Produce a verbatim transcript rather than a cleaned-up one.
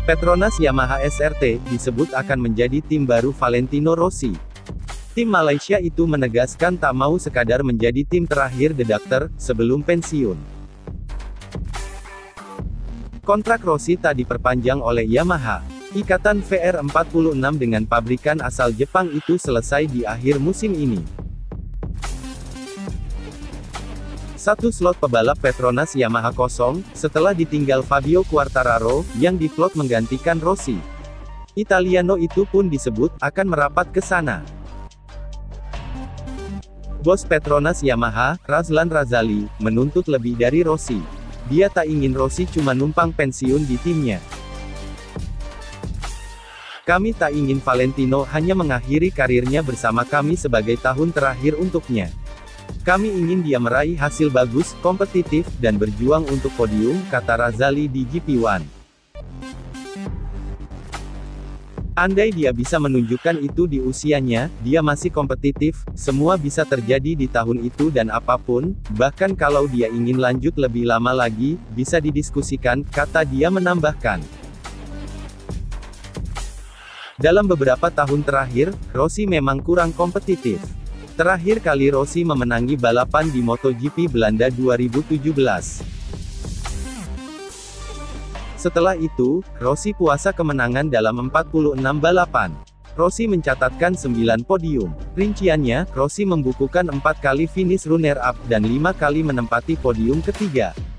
Petronas Yamaha S R T disebut akan menjadi tim baru Valentino Rossi. Tim Malaysia itu menegaskan tak mau sekadar menjadi tim terakhir The Doctor sebelum pensiun. Kontrak Rossi tak diperpanjang oleh Yamaha. Ikatan V R empat puluh enam dengan pabrikan asal Jepang itu selesai di akhir musim ini. Satu slot pebalap Petronas Yamaha kosong, setelah ditinggal Fabio Quartararo, yang diplot menggantikan Rossi. Italiano itu pun disebut akan merapat ke sana. Bos Petronas Yamaha, Razlan Razali, menuntut lebih dari Rossi. Dia tak ingin Rossi cuma numpang pensiun di timnya. Kami tak ingin Valentino hanya mengakhiri karirnya bersama kami sebagai tahun terakhir untuknya. Kami ingin dia meraih hasil bagus, kompetitif, dan berjuang untuk podium, kata Razali di G P satu. Andai dia bisa menunjukkan itu di usianya, dia masih kompetitif, semua bisa terjadi di tahun itu dan apapun, bahkan kalau dia ingin lanjut lebih lama lagi, bisa didiskusikan, kata dia menambahkan. Dalam beberapa tahun terakhir, Rossi memang kurang kompetitif. Terakhir kali Rossi memenangi balapan di MotoGP Belanda dua ribu tujuh belas. Setelah itu, Rossi puasa kemenangan dalam empat puluh enam balapan. Rossi mencatatkan sembilan podium. Rinciannya, Rossi membukukan empat kali finish runner-up, dan lima kali menempati podium ketiga.